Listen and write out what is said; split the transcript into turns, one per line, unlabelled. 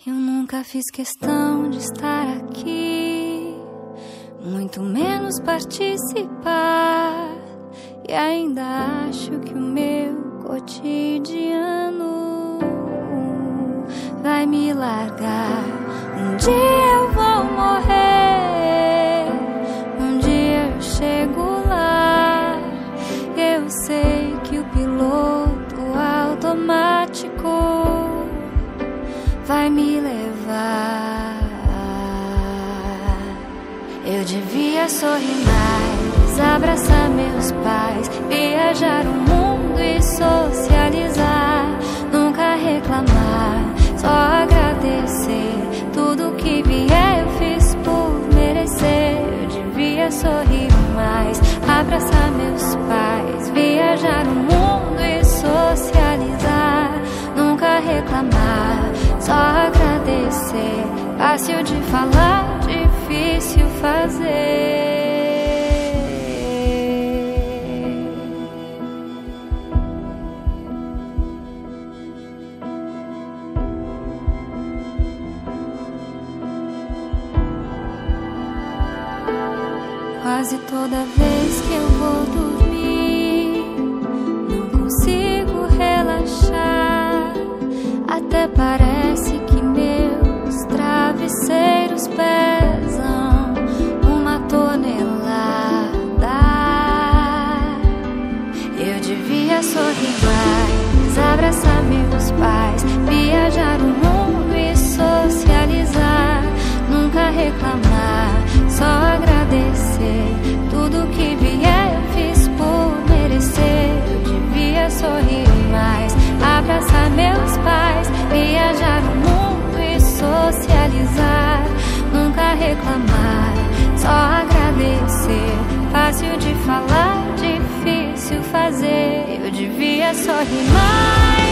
Eu nunca fiz questão de estar aqui, muito menos participar. E ainda acho que o meu cotidiano vai me largar. Um dia eu vou morrer, um dia eu chego lá. Eu sei que o piloto automático vai me levar. Eu devia sorrir mais, abraçar meus pais, viajar o mundo e socializar. Nunca reclamar, só agradecer. Tudo que vier eu fiz por merecer. Eu devia sorrir mais, abraçar meus pais, viajar o mundo e socializar. Nunca reclamar, só agradecer. Fácil de falar, difícil fazer. Quase toda vez que eu vou dormir, não consigo relaxar. Até parece que meus travesseiros pesam 1 tonelada. Eu devia sorrir mais, abraçar meus pais, viajar o mundo e socializar. Nunca reclamar, só agradecer. Tudo que vier eu fiz por merecer. Eu devia sorrir mais, abraçar meus pais, viajar o mundo e socializar. Nunca reclamar, só agradecer. Fácil de falar, difícil fazer. Eu devia sorrir mais,